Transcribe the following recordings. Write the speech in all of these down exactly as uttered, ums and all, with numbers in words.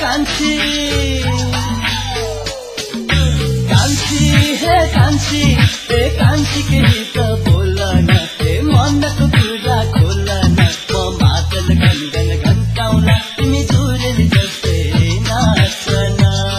कान्छी कान्छी हे कान्छी ए कान्छी केही त बोल न ए मनको कुरा खोल न म मादल गनगन घन्टाउला तिमी जुरेली जस्तै नाच्न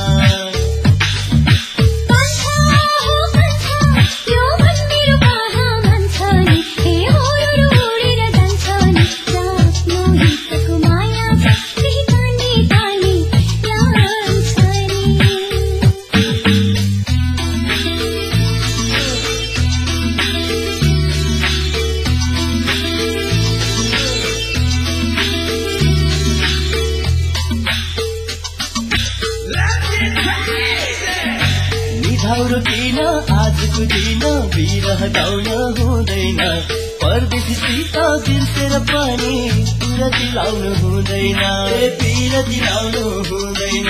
निधाउरो किन आजको दिन बिरह गाउन हुँदैन परदेशीसित बिर्सेर पनि पुरा दिलाउनु हुँदैन ए पिर दिलाउनु हुँदैन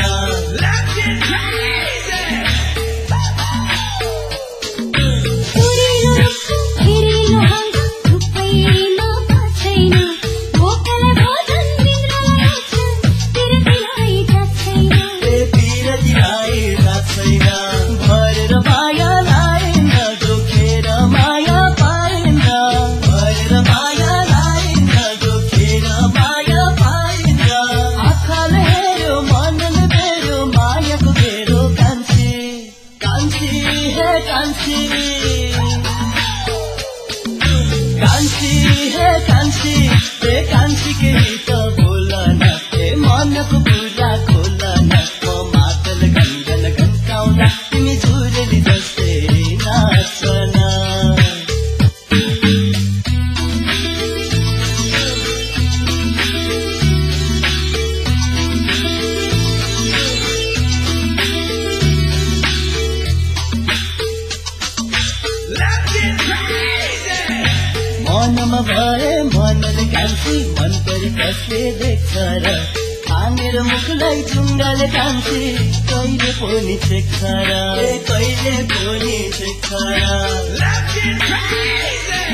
कान्छी हे कान्छी ए कान्छी केही त बोल न ए मनको कुरा खोल न म मादल गनगन घन्टाउला तिमी झुरेली जस्तै नाच्न मनमा भए मनले कान्छी मन परि कसले देख्छ र आँगेर मुखलाई ढुङ्गाले कान्छी कहिले पनि छेक्छ र ए कहिले पनि छेक्छ र